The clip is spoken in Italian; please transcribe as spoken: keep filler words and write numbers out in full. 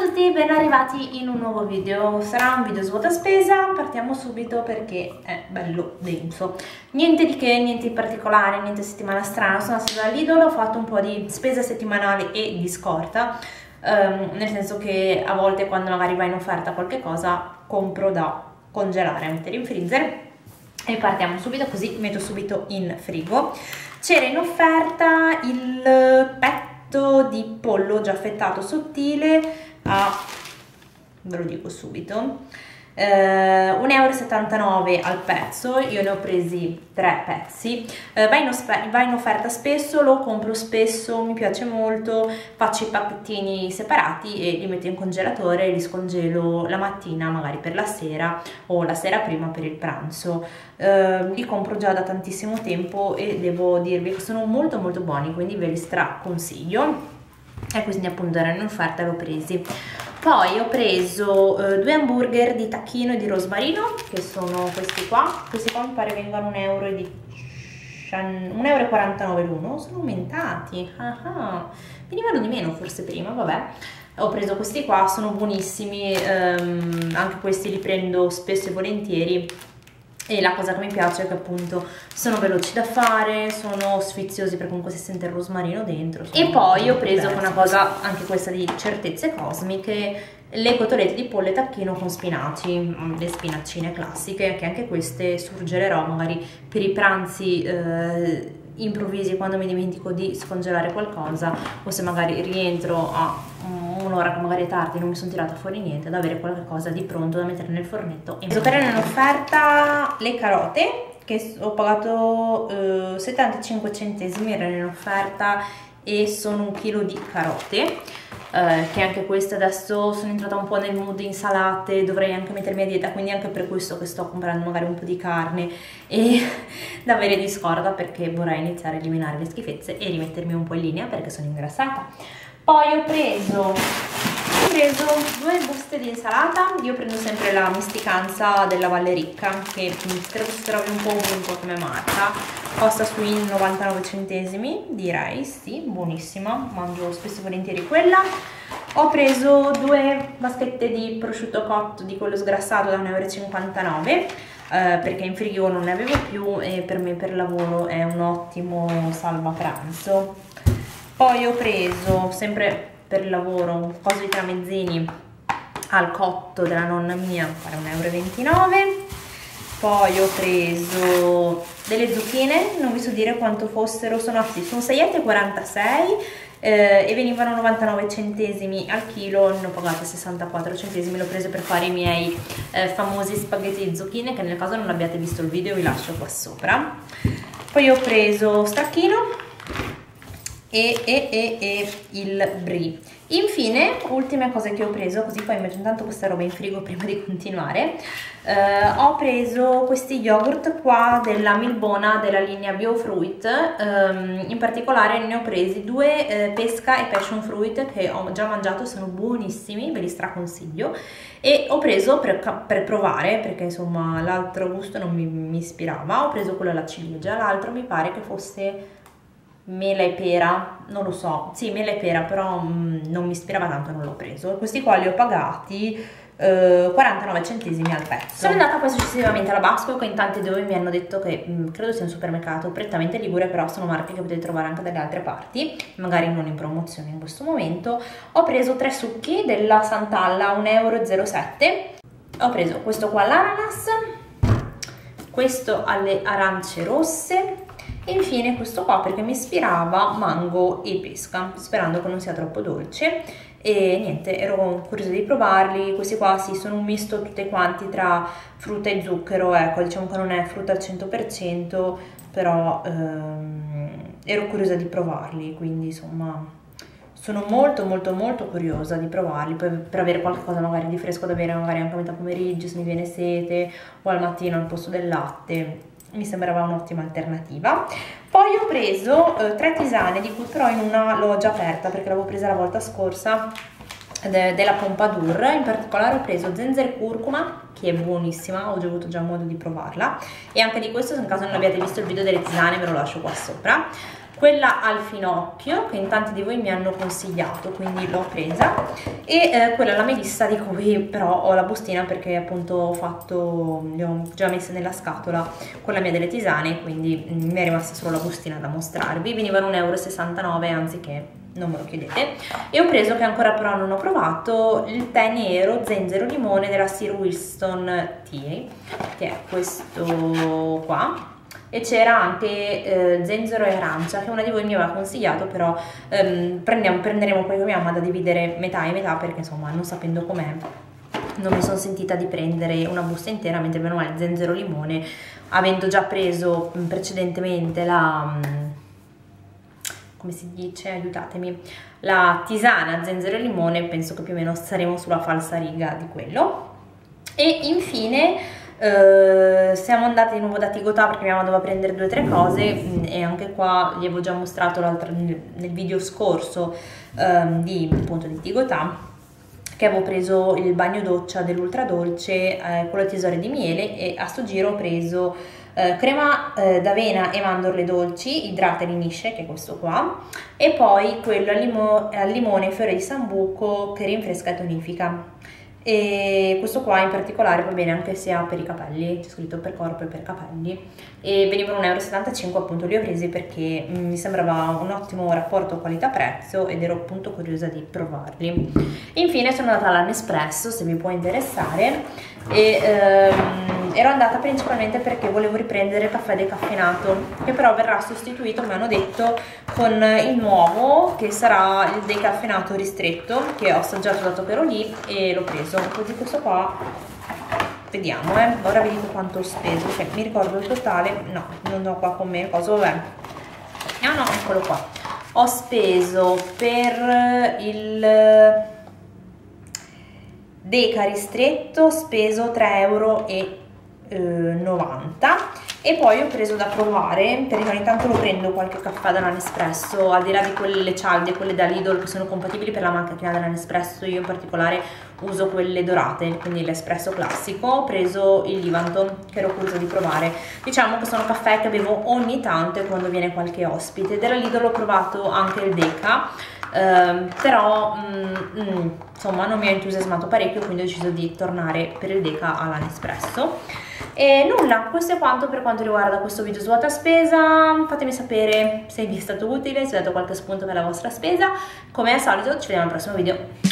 Ciao a tutti, ben arrivati in un nuovo video. Sarà un video svuota spesa, partiamo subito perché è bello denso. Niente di che, niente di particolare, niente settimana strana. Sono stata da Lidl, ho fatto un po' di spesa settimanale e di scorta, um, nel senso che a volte quando magari va in offerta qualche cosa compro da congelare, mettere in freezer e partiamo subito, così metto subito in frigo. C'era in offerta il petto di pollo già affettato sottile a, ve lo dico subito, eh, un euro e settantanove al pezzo. Io ne ho presi tre pezzi. eh, va, in va in offerta spesso, lo compro spesso, mi piace molto. Faccio i pacchettini separati e li metto in congelatore e li scongelo la mattina magari per la sera o la sera prima per il pranzo. eh, li compro già da tantissimo tempo e devo dirvi che sono molto molto buoni, quindi ve li straconsiglio. E quindi appunto erano in offerta e l'ho presi. Poi ho preso eh, due hamburger di tacchino e di rosmarino, che sono questi qua. Questi qua mi pare vengano un euro e e quarantanove l'uno. Sono aumentati. Ah ah. Venivano di meno forse prima, vabbè. Ho preso questi qua, sono buonissimi, ehm, anche questi li prendo spesso e volentieri. E la cosa che mi piace è che appunto sono veloci da fare, sono sfiziosi perché comunque si sente il rosmarino dentro. E poi ho preso una cosa, anche questa di certezze cosmiche, le cotolette di pollo e tacchino con spinaci, le spinaccine classiche, che anche queste surgelerò magari per i pranzi eh, improvvisi, quando mi dimentico di scongelare qualcosa o se magari rientro a un'ora che magari è tardi, non mi sono tirata fuori niente, ad avere qualcosa di pronto da mettere nel fornetto. E per in offerta le carote, che ho pagato eh, settantacinque centesimi, erano in offerta e sono un chilo di carote. Eh, che anche queste adesso sono entrata un po' nel mood insalate, dovrei anche mettermi a dieta, quindi anche per questo che sto comprando magari un po' di carne e da avere di scorta, perché vorrei iniziare a eliminare le schifezze e rimettermi un po' in linea perché sono ingrassata. Poi ho preso, ho preso due buste di insalata. Io prendo sempre la misticanza della Valle Ricca, che credo si trovi un po' ovunque come marca, costa sui novantanove centesimi, direi, sì, buonissima, mangio spesso e volentieri quella. Ho preso due vaschette di prosciutto cotto, di quello sgrassato, da un euro e cinquantanove, eh, perché in frigo non ne avevo più e per me per lavoro è un ottimo salvapranzo. Poi ho preso, sempre per il lavoro, un coso di tramezzini al cotto della nonna mia, per un euro e ventinove. Poi ho preso delle zucchine, non vi so dire quanto fossero, sono, sì, sono sei e quarantasei eh, e venivano novantanove centesimi al chilo, ne ho pagato sessantaquattro centesimi, l'ho preso per fare i miei eh, famosi spaghetti di zucchine, che nel caso non abbiate visto il video vi lascio qua sopra. Poi ho preso stracchino e, e, e, e il brie. Infine, ultime cose che ho preso, così poi metto intanto questa roba in frigo prima di continuare. eh, ho preso questi yogurt qua della Milbona, della linea Biofruit. Um, in particolare ne ho presi due, eh, pesca e passion fruit, che ho già mangiato, sono buonissimi, ve li straconsiglio. E ho preso per, per provare, perché insomma l'altro gusto non mi, mi ispirava, ho preso quello alla ciliegia, l'altro mi pare che fosse mela e pera, non lo so, sì, mela e pera, però mh, non mi ispirava tanto, non l'ho preso. Questi qua li ho pagati eh, quarantanove centesimi al pezzo. Sono andata poi successivamente alla Basco, che in tanti dove mi hanno detto che mh, credo sia un supermercato prettamente ligure, però sono marche che potete trovare anche dalle altre parti, magari non in promozione in questo momento. Ho preso tre succhi della Sant'Alla, un euro e zero sette. Ho preso questo qua all'ananas, questo alle arance rosse e infine questo qua perché mi ispirava mango e pesca, sperando che non sia troppo dolce. E niente, ero curiosa di provarli. Questi qua sì, sono un misto tutti quanti tra frutta e zucchero, ecco, diciamo che non è frutta al cento per cento, però ehm, ero curiosa di provarli, quindi insomma sono molto molto molto curiosa di provarli, poi per avere qualcosa magari di fresco da bere, magari anche a metà pomeriggio se mi viene sete o al mattino al posto del latte. Mi sembrava un'ottima alternativa. Poi ho preso eh, tre tisane, di cui però in una l'ho già aperta perché l'avevo presa la volta scorsa, de della Pompadour. In particolare ho preso zenzero e curcuma, che è buonissima, ho già avuto già modo di provarla, e anche di questo, se in caso non abbiate visto il video delle tisane ve lo lascio qua sopra. quella al finocchio che in tanti di voi mi hanno consigliato, quindi l'ho presa, e eh, quella la melissa di cui però ho la bustina perché appunto ho fatto, le ho già messe nella scatola con la mia delle tisane, quindi mi è rimasta solo la bustina da mostrarvi. Venivano un euro e sessantanove anziché, non me lo chiedete. E ho preso, che ancora però non ho provato, il tè nero zenzero limone della Sir Winston Tea, che è questo qua, e c'era anche eh, zenzero e arancia che una di voi mi aveva consigliato, però ehm, prendiamo, prenderemo poi con mia mamma da dividere metà e metà, perché insomma non sapendo com'è non mi sono sentita di prendere una busta intera, mentre meno male zenzero limone, avendo già preso precedentemente la, come si dice, aiutatemi, la tisana zenzero e limone, penso che più o meno saremo sulla falsariga di quello. E infine Uh, siamo andati di nuovo da Tigotà perché mia mamma doveva prendere due o tre cose, mh, e anche qua vi avevo già mostrato nel, nel video scorso um, di, appunto, di Tigotà, che avevo preso il bagno doccia dell'ultra dolce eh, con le tesore di miele, e a sto giro ho preso eh, crema eh, d'avena e mandorle dolci, idrata e rinisce, che è questo qua, e poi quello al, limo, al limone e fiore di sambuco che rinfresca e tonifica. E questo qua in particolare va bene anche sia per i capelli, c'è scritto per corpo e per capelli, e venivano un euro e settantacinque, appunto li ho presi perché mi sembrava un ottimo rapporto qualità-prezzo ed ero appunto curiosa di provarli. Infine sono andata alla Nespresso, se vi può interessare, e ehm, ero andata principalmente perché volevo riprendere il caffè decaffeinato, che però verrà sostituito, mi hanno detto, con il nuovo che sarà il decaffeinato ristretto, che ho assaggiato dato che ero lì e l'ho preso. Così questo qua, vediamo, eh. Ora vi dico quanto ho speso, cioè, mi ricordo il totale, no, non ho qua con me, cosa, vabbè, ah no, eccolo qua. Ho speso per il deca ristretto, speso tre euro e novanta, e poi ho preso da provare, perché ogni tanto lo prendo qualche caffè dalla Nespresso, al di là di quelle cialde, quelle da Lidl che sono compatibili per la macchina della Nespresso, io in particolare uso quelle dorate, quindi l'espresso classico. Ho preso il Livanton, che ero curiosa di provare, diciamo che sono caffè che bevo ogni tanto quando viene qualche ospite. Della Lidl ho provato anche il deca, Uh, però mm, mm, insomma non mi ha entusiasmato parecchio, quindi ho deciso di tornare per il deca alla Nespresso. E nulla, questo è quanto per quanto riguarda questo video svuota spesa. Fatemi sapere se vi è stato utile, se avete qualche spunto per la vostra spesa. Come al solito ci vediamo al prossimo video.